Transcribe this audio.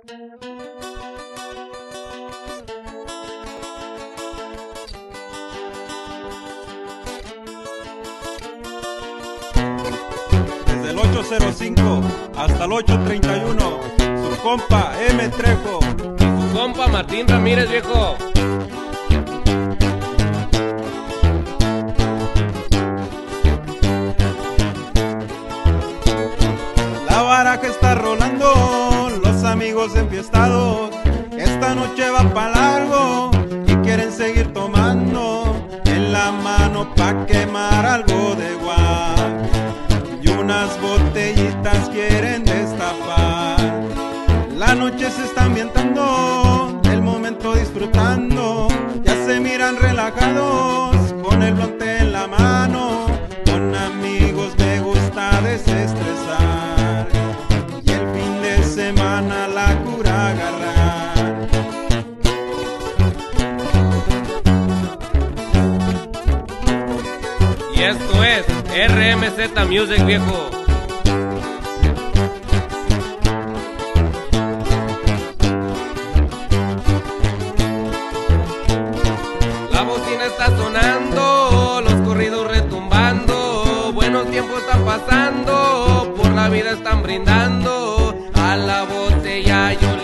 Desde el 805 hasta el 831, su compa M. Trejo y su compa Martín Ramírez, viejo. La baraja está rolando, los amigos enfiestados, esta noche va pa' largo y quieren seguir tomando, en la mano pa' quemar algo de guay y unas botellitas quieren destapar. La noche se está ambientando, el momento disfrutando, ya se miran relajados con el blonte en la mano, con amigos me gusta desestresar y el fin de semana la cura agarrar. Y esto es RMZ Music, viejo. La bocina está sonando, los corridos retumbando, buenos tiempos están pasando, por la vida están brindando, a la botella yo